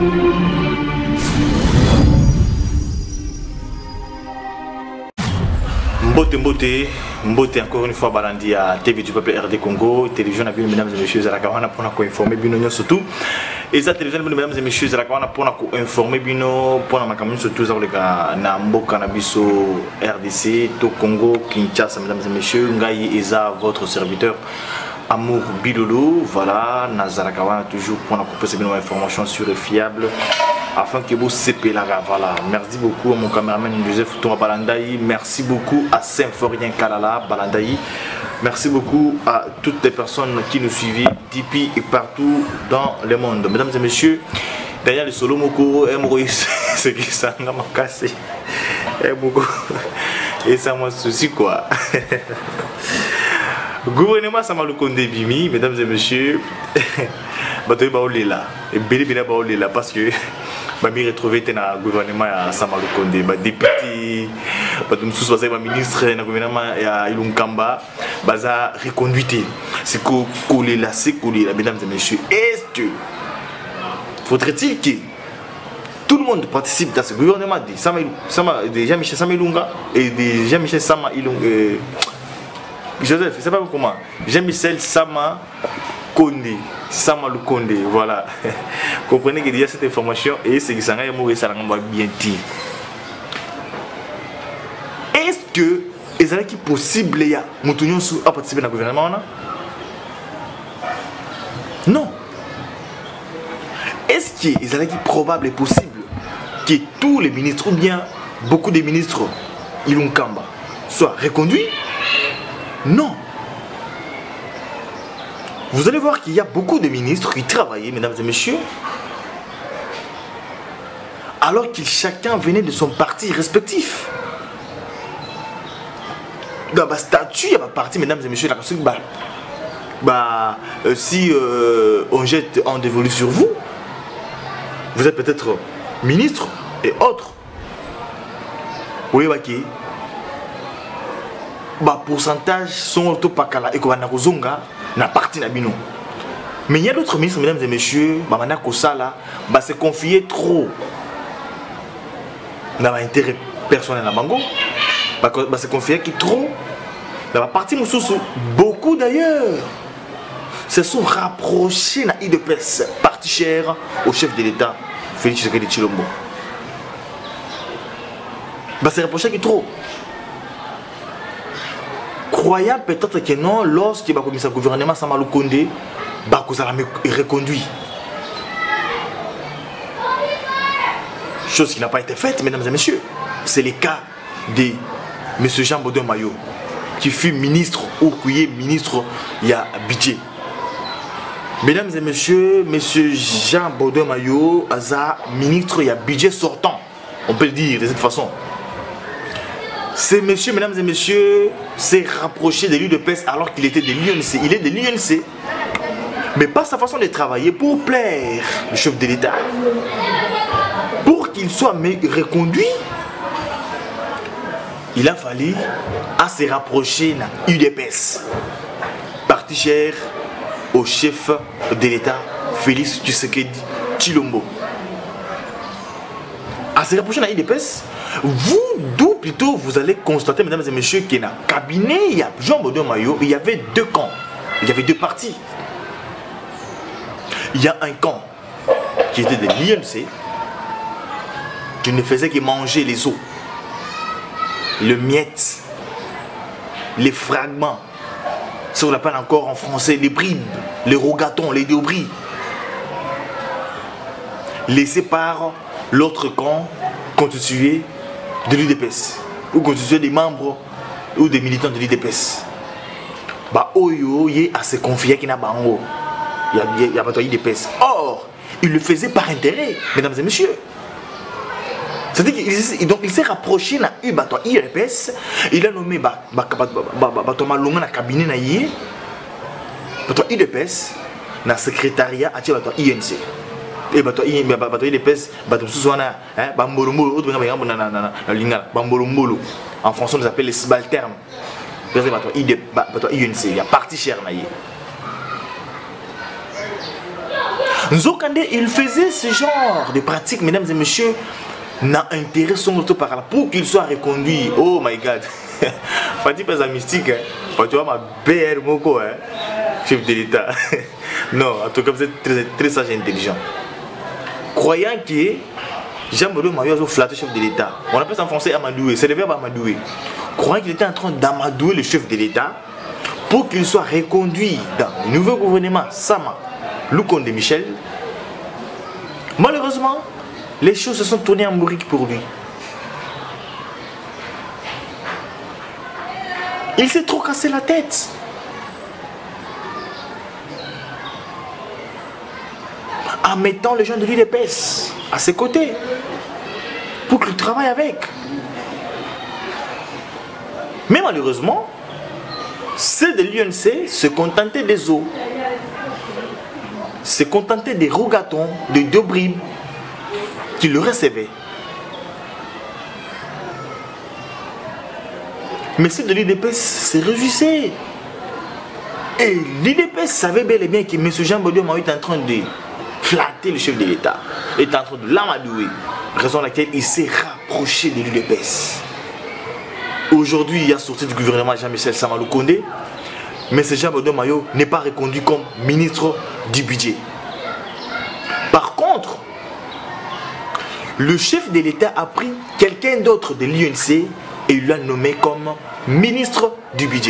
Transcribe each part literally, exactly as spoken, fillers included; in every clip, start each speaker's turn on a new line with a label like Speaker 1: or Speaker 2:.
Speaker 1: Mbote Mbote, Mbote encore une fois Balandi à T V du peuple R D Congo, télévision à mesdames et messieurs, Zalakawana pour nous informer Bino surtout. Et ça télévision mesdames et messieurs, Zalakawana pour nous informer Bino pour nous makamuni surtout za oleka na mboka na biso R D C to Congo Kinshasa mesdames et messieurs, ngai eza votre serviteur Amour Bilolo, voilà, Nazarakawana toujours pour nous proposer une information sûre et fiable afin que vous sepez la voilà. Merci beaucoup à mon caméraman Joseph Touma Balandaï, merci beaucoup à Symphorien Kalala Balandaï, merci beaucoup à toutes les personnes qui nous suivent d'ici et partout dans le monde. Mesdames et messieurs, derrière le solo moko, c'est qui ça m'a cassé. Et ça m'a souci quoi. Gouvernement Samalu Konde Bimi, mesdames et messieurs, Batoy Baolela, et Bélé Bélé Baolela, parce que je me retrouvé dans le gouvernement à Samalu Konde, député, je suis ministre dans le gouvernement à Ilunkamba, je suis reconduité. C'est que là, c'est que là, mesdames et messieurs, est-ce que faudrait-il que tout le monde participe dans ce gouvernement de Jean-Michel Sama Ilunga et de Jean-Michel Sama Ilunga? Joseph, je ne sais pas comment. Jean-Michel Sama Konde. Sama Lukonde, voilà. Comprenez que déjà cette information et c'est que ça va bien dire. Est-ce que est-ce possible ya Moutounion à participer dans le gouvernement? Non. Est-ce que est probable et possible que tous les ministres ou bien beaucoup de ministres Ilunkamba soient reconduits? Non. Vous allez voir qu'il y a beaucoup de ministres qui travaillaient, mesdames et messieurs, alors qu'ils chacun venait de son parti respectif. Dans ma statut, il y a ma parti, mesdames et messieurs, bah, bah, euh, si euh, on jette en dévolu sur vous, vous êtes peut-être ministre et autres. Oui, ok. Bah pourcentage sont autopakala et qu'on a rozonga na parti na bino. Mais il y a d'autres ministres, mesdames et messieurs, bah mana kosala, bah se confier trop dans l'intérêt personnel na bango, bah bah se confier qui trop dans la partie mususu. Beaucoup d'ailleurs se sont rapprochés na I D P S, parti cher au chef de l'État Félix Tshisekedi Tshilombo. Bah se rapprochés qui trop. Croyant peut-être que non, lorsqu'il va commencer le gouvernement Samalu Konde, bah vous allez reconduit. Chose qui n'a pas été faite, mesdames et messieurs. C'est le cas de M. Jean Baudouin Mayo, qui fut ministre ou qui est ministre il y a budget. Mesdames et messieurs, M. Jean Baudouin Mayo a ministre il y a budget sortant. On peut le dire de cette façon. Ces messieurs, mesdames et messieurs, s'est rapproché de l'U D P S alors qu'il était de l'U N C. Il est de l'U N C, mais pas sa façon de travailler pour plaire le chef de l'État. Pour qu'il soit reconduit, il a fallu à se rapprocher de l'U D P S. Parti cher au chef de l'État, Félix Tshisekedi Tshilombo. À se rapprocher de l'U D P S, vous, d'où plutôt vous allez constater, mesdames et messieurs, qu'il y a un cabinet, il y a Jean Baudouin Mayo, il y avait deux camps, il y avait deux partis. Il y a un camp qui était de l'I N C, qui ne faisait que manger les os, le miette, les fragments, ça on l'appelle encore en français les bribes, les rogatons, les débris, laissés par l'autre camp constitué de l'U D P S ou constitué des membres ou des militants de l'U D P S. Bah oyo yé à se confier qui n'a pas en haut. Il y a pas de l'U D P S. Or, il le faisait par intérêt, mesdames et messieurs. C'est-à-dire qu'il s'est rapproché de l'U D P S. Il a nommé Thomas Longa dans le cabinet de l'U D P S dans le secrétariat à l'I N C. Et bato i bato i D P S bato suswana hein bambolomolo autre benga benga na na na lingala bambolomolo en français on les appelle les subalternes. Bato i bato I N C il y a parti cher na yé. Nzokande, il faisait ce genre de pratique, mesdames et messieurs, n'a intérêt son auto par là pour qu'il soit reconduit. Oh my God. Fatih pas un mystique. Hein. Tu vois ma belle moko, hein. Chef de l'État. Non, en tout cas, vous êtes très, très sage et intelligent. Croyant que Jean-Bodou Mayo a flatté le chef de l'État. On appelle ça en français amadouer. C'est le verbe amadouer. Croyant qu'il était en train d'amadouer le chef de l'État pour qu'il soit reconduit dans le nouveau gouvernement Sama Lukonde Michel. Malheureusement, les choses se sont tournées en bourrique pour lui. Il s'est trop cassé la tête. En mettant les gens de l'U D P S à ses côtés pour qu'il travaille avec. Mais malheureusement, ceux de l'U N C se contentaient des eaux, se contentaient des rogatons, des deux bribes qui le recevaient. Mais ceux de l'U D P S se réjouissaient. Et l'U D P S savait bel et bien que M. Jean-Bodou Mayo est en train de flatter le chef de l'État, est en train de l'amadouer, raison pour laquelle il s'est rapproché de l'U D P S. Aujourd'hui, il y a sorti du gouvernement Jean-Michel Sama Lukonde, mais M. Jean-Bodou Mayo n'est pas reconduit comme ministre du budget. Par contre, le chef de l'État a pris quelqu'un d'autre de l'U N C et il l'a nommé comme ministre du budget.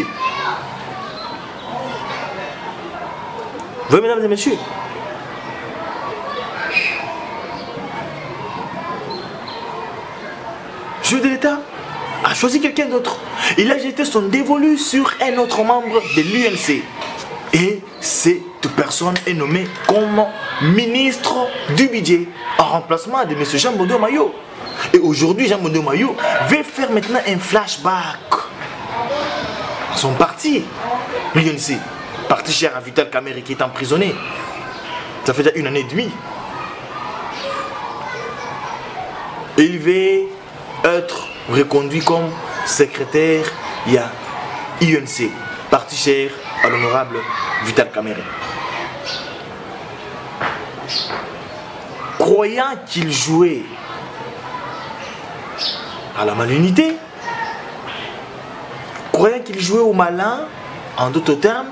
Speaker 1: Vous voyez, mesdames et messieurs, le chef de l'État a choisi quelqu'un d'autre. Il a jeté son dévolu sur un autre membre de l'U N C. Et cette personne est nommée comme ministre du budget en remplacement de M. Jean-Bodou Mayo. Et aujourd'hui, Jean-Bodou Mayo veut faire maintenant un flashback à son parti, l'U N C. Parti cher à Vital Kamerhe qui est emprisonné. Ça fait déjà une année et demie. Et il veut être reconduit comme secrétaire il y a U N C, parti cher à l'honorable Vital Kamerhe. Croyant qu'il jouait à la malignité, croyant qu'il jouait au malin, en d'autres termes,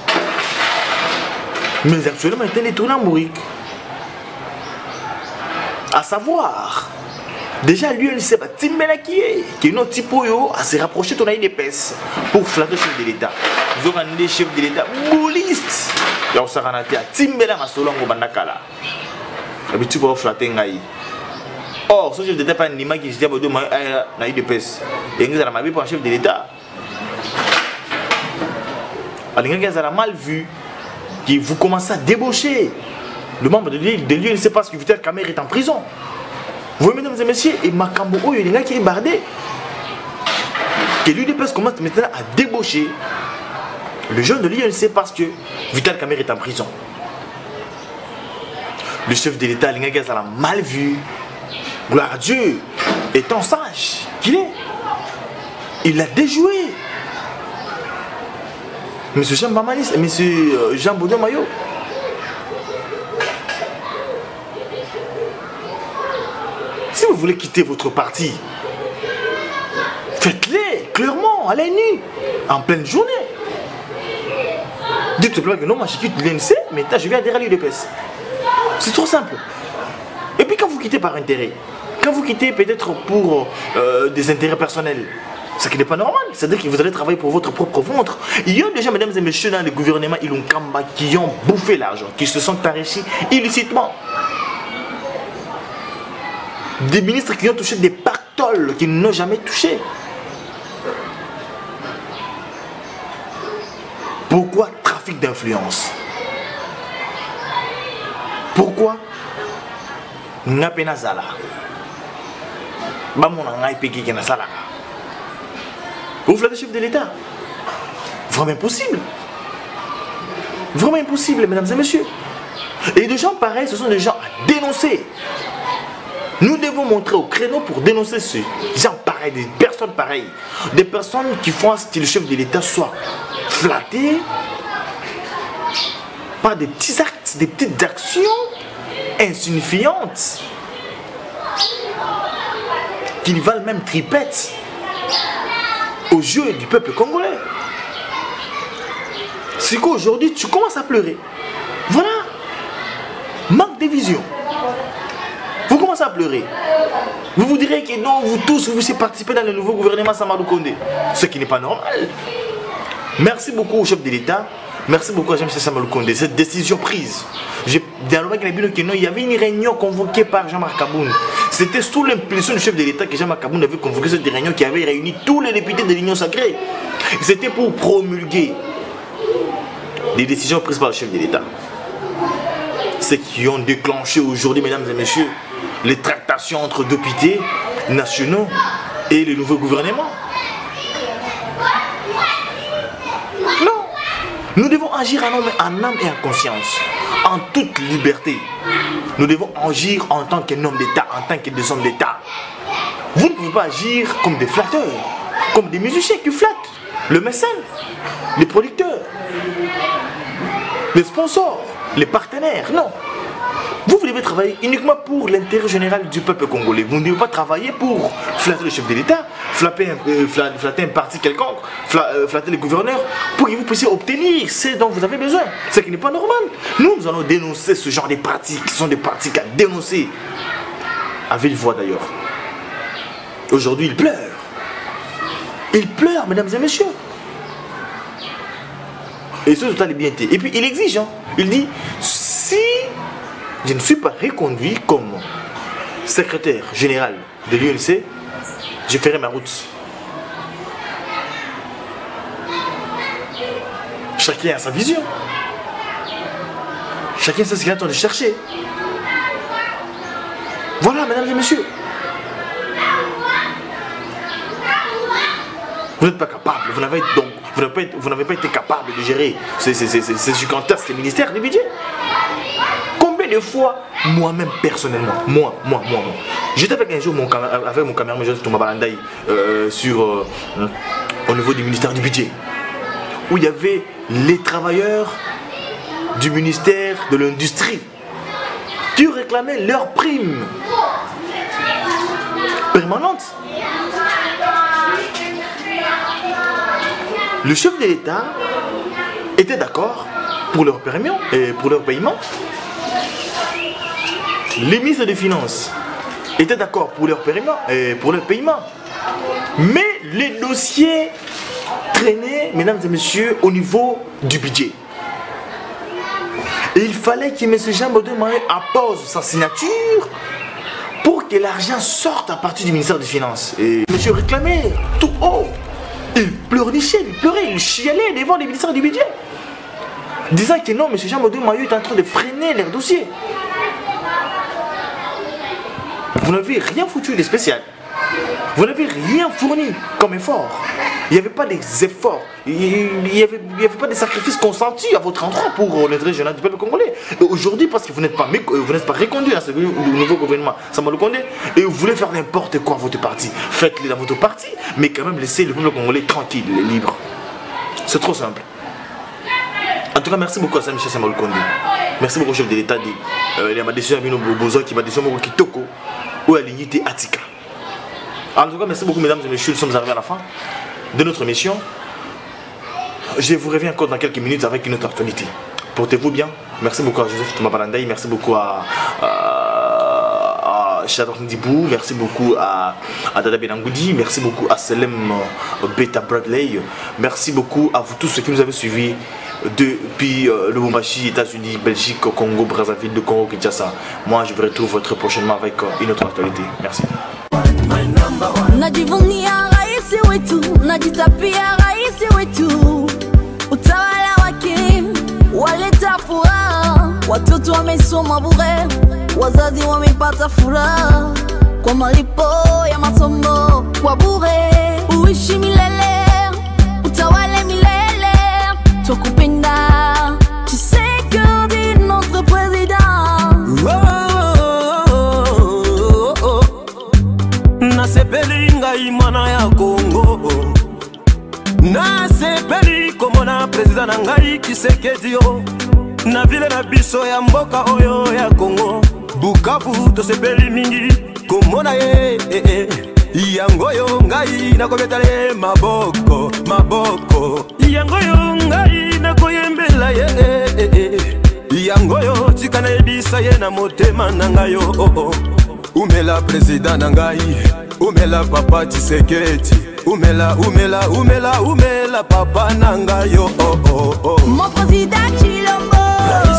Speaker 1: mais actuellement il était détourné en bourrique. À savoir, déjà l'U N C, Timbela qui est, qui est notre type à se rapprocher de l'U D P S pour flatter le chef de l'État. Nous avons des chefs de l'État boulistes. Il y a aussi un Timbela Masolongo Bandakala. Et tu vas flatter Ngaï. Or, ce chef de l'État n'est pas un Nima qui se dit à l'U D P S. Et nous avons pour un chef de l'État. Alors, vous avez mal vu que vous commencez à débaucher le membre de l'U N C parce que Vital Kamerhe est en prison. Vous voyez, mesdames et messieurs, et Makambo, il y a des gens qui est bardé. Que l'U D P S commence maintenant à débaucher le jeune de l'U N C parce que Vital Kamerhe est en prison. Le chef de l'État, les gens a mal vu. Gloire à Dieu, étant sage qu'il est, il a déjoué Monsieur Jean Bamalis et Monsieur Jean-Bodou Mayo. Si vous voulez quitter votre parti, faites-le clairement, à la nuit, en pleine journée. Dites simplement que non, moi je quitte l'U N C, mais je vais adhérer à l'U D P S. C'est trop simple. Et puis quand vous quittez par intérêt, quand vous quittez peut-être pour euh, des intérêts personnels, ce qui n'est pas normal, c'est-à-dire que vous allez travailler pour votre propre ventre. Il y a déjà, mesdames et messieurs, dans le gouvernement Ilunkamba qui ont bouffé l'argent, qui se sont enrichis illicitement. Des ministres qui ont touché des pactoles qu'ils n'ont jamais touché. Pourquoi trafic d'influence? Pourquoi Napenazala Bamona Naipeki Kenasala. Vous faites le chef de l'État. Vraiment impossible. Vraiment impossible, mesdames et messieurs. Et des gens pareils, ce sont des gens à dénoncer. Nous devons montrer au créneau pour dénoncer ces gens pareils, des personnes pareilles. Des personnes qui font que le chef de l'État soit flatté par des petits actes, des petites actions insignifiantes, qui valent même tripette aux yeux du peuple congolais. C'est qu'aujourd'hui, tu commences à pleurer. Voilà. Manque de vision. Vous commencez à pleurer. Vous vous direz que non, vous tous, vous avez participé dans le nouveau gouvernement Samalou Kondé. Ce qui n'est pas normal. Merci beaucoup au chef de l'État. Merci beaucoup à Jean-Michel Samalou Kondé. Cette décision prise. Dans le il y avait une réunion convoquée par Jean-Marc Kaboun. C'était sous l'impulsion du chef de l'État que Jean-Marc Kaboun avait convoqué cette réunion qui avait réuni tous les députés de l'Union sacrée. C'était pour promulguer les décisions prises par le chef de l'État. Ceux qui ont déclenché aujourd'hui, mesdames et messieurs, les tractations entre députés nationaux et le nouveau gouvernement. Non. Nous devons agir en âme, en âme et en conscience, en toute liberté. Nous devons agir en tant qu'un homme d'État, en tant que des hommes d'État. Vous ne pouvez pas agir comme des flatteurs, comme des musiciens qui flattent, le mécène, les producteurs, les sponsors, les partenaires. Non. Vous, vous devez travailler uniquement pour l'intérêt général du peuple congolais. Vous ne devez pas travailler pour flatter le chef de l'État, flatter, euh, flatter un parti quelconque, flatter les gouverneurs, pour que vous puissiez obtenir ce dont vous avez besoin. Ce qui n'est pas normal. Nous, nous allons dénoncer ce genre de pratiques, qui sont des pratiques à dénoncer. À vive voix d'ailleurs. Aujourd'hui, il pleure. Il pleure, mesdames et messieurs. Et ce total est bien été. Et puis, il exige. Hein. Il dit, si je ne suis pas reconduit comme secrétaire général de l'U N C, je ferai ma route. Chacun a sa vision. Chacun sait ce qu'il attend de chercher. Voilà, mesdames et messieurs. Vous n'êtes pas capable, vous n'avez donc vous n'avez pas, vous n'avez pas été capable de gérer ces, ces, ces, ces gigantesques ministères du budget. Combien de fois, moi-même personnellement, moi, moi, moi, moi, j'étais avec un jour mon, avec mon caméraman Thomas Balandaï euh, sur euh, au niveau du ministère du budget, où il y avait les travailleurs du ministère de l'industrie qui réclamaient leurs primes permanentes. Le chef de l'État était d'accord pour leur paiement et pour leur paiement. Les ministres des Finances étaient d'accord pour leur paiement et pour leur paiement. Mais les dossiers traînaient, mesdames et messieurs, au niveau du budget. Et il fallait que M. Jean-Baudouin Maé appose sa signature pour que l'argent sorte à partir du ministère des Finances. Et monsieur réclamait tout haut. Il pleurnichait, il pleurait, il chialait devant les ministères du budget, disant que non, M. Jean-Baudouin Maé est en train de freiner leurs dossiers. Vous n'avez rien foutu de spécial. Vous n'avez rien fourni comme effort. Il n'y avait pas des efforts. Il n'y avait, avait pas de sacrifices consentis à votre endroit pour l'intérêt général du peuple congolais. Et aujourd'hui, parce que vous n'êtes pas, pas reconduit à ce nouveau gouvernement Samalou Kondé, et vous voulez faire n'importe quoi à votre parti, faites-le dans votre parti, mais quand même laissez le peuple congolais tranquille, libre. C'est trop simple. En tout cas, merci beaucoup à Jean-Michel Samalou Kondé. Merci beaucoup au chef de l'État. Il y a ma décision à besoin qui m'a décision à Kitoko ou à l'unité Atika. En tout cas, merci beaucoup, mesdames et messieurs. Nous sommes arrivés à la fin de notre mission. Je vous reviens encore dans quelques minutes avec une autre actualité. Portez-vous bien. Merci beaucoup à Joseph Thomas Balandaï. Merci beaucoup à, à, à Chador Ndibou. Merci beaucoup à, à Dada Benangoudi. Merci beaucoup à Selem Beta Bradley. Merci beaucoup à vous tous ceux qui nous avez suivis depuis euh, le Lubumbashi, États-Unis, Belgique, Congo, Brazzaville, de Congo, Kinshasa. Moi, je vous retrouve très prochainement avec euh, une autre actualité. Merci.
Speaker 2: Najivunia raisi wetu, najitapia raisi wetu. Utawala wake waleta furaha, watoto wamesoma bure, wazazi wamepata furaha kwa malipo ya masomo kwa bure. Uishi milele, utawale milele, tukupenda. Tu sais que dit notre président.
Speaker 3: Nasepeli ngai mwana ya Congo, nasepeli komona president na ngai Tshisekedi yo, na vile na biso ya mboka oyo ya Congo. Bukavu tosepeli mingi komona ye eh, eh. Yangoyo ngai nakobetale maboko maboko Yangoyo ngai nakoyembela ye eh, eh, eh. Yangoyo tikana ebisa ye na motema nangayo oh, oh. Umela president nangai Umela papa Tshisekedi Umela umela umela umela papa nangayo oh, oh, oh.
Speaker 2: Mon président Chilombo